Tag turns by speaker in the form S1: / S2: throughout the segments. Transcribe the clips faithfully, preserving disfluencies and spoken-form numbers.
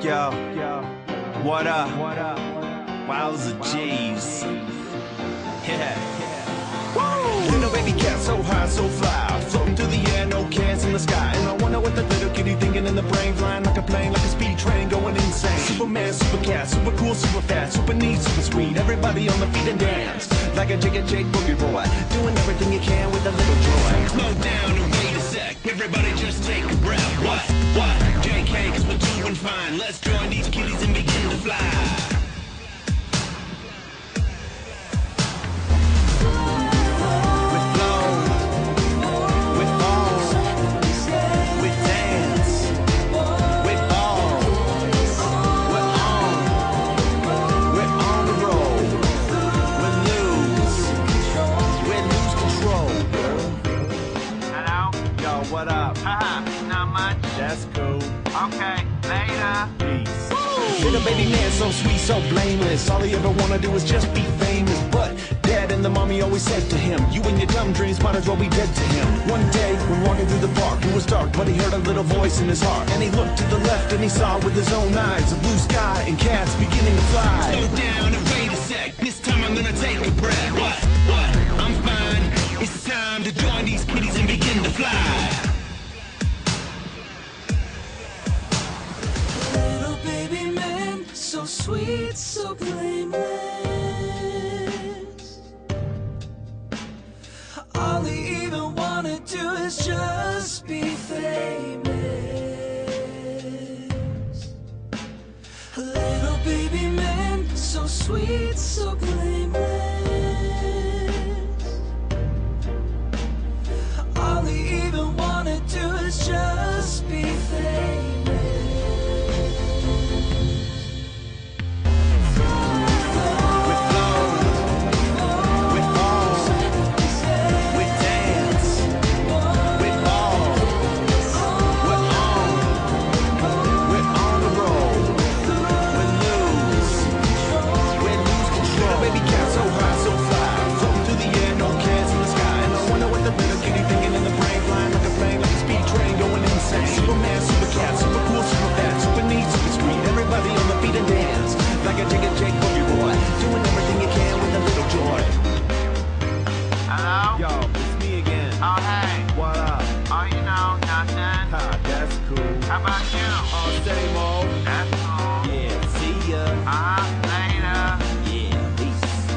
S1: yo, yo, what up? What up? Wowza G's. Yeah. Woo! Little baby cat, so high, so fly, floating through the air, no cares in the sky. And I wonder what the little kitty thinking in the brain, flying like a plane, like a speed train, going insane. Superman, super cat, super cool, super fast, super neat, super sweet. Everybody on the feet and dance like a Jigga Jake boogie boy, doing everything you can with a little joy.
S2: Slow down and wait a sec. Everybody just take a breath. What? What? J K, cause we're doing fine. Let's join these kitties and begin to fly.
S1: What up?
S3: Haha, not much.
S1: That's cool.
S3: Okay, later.
S1: Peace.
S2: Little baby man, so sweet, so blameless. All he ever wanna do is just be famous. But dad and the mommy always said to him, you and your dumb dreams might as well be dead to him. One day, when walking through the park, it was dark, but he heard a little voice in his heart. And he looked to the left and he saw with his own eyes a blue sky and cats beginning to fly.
S3: Slow down and wait a sec. This time I'm gonna take a breath. What? What? I'm fine. It's time to join these kitties and begin to fly.
S4: So sweet, so blameless. All they even wanna do is just be famous. Little baby man, so sweet, so blameless. All they even wanna do is just be famous.
S2: Superman, super cat, super cool, super fast, super neat, super sweet. Everybody on the feet and dance like a Jigga Jake boogie boy, doing everything you can with a little joy.
S3: Hello?
S1: Yo, it's me again.
S3: Oh, hey.
S1: What up?
S3: Oh, you know, nothing.
S1: Ha, that's cool.
S3: How about you?
S1: Oh, same old.
S3: That's cool.
S1: Yeah, see ya.
S3: Uh-huh, later.
S1: Yeah, peace.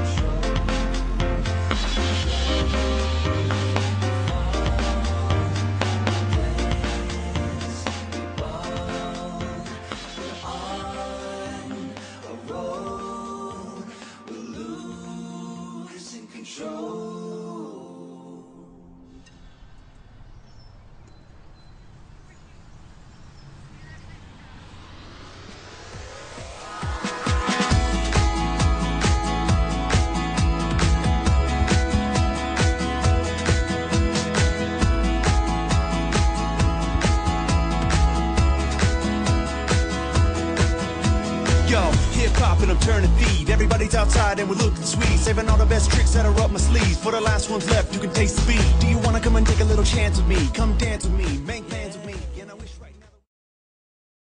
S2: And I'm turning feed. Everybody's outside and we're looking sweet, saving all the best tricks that are up my sleeves. For the last ones left, you can taste the beat. Do you wanna come and take a little chance with me? Come dance with me, make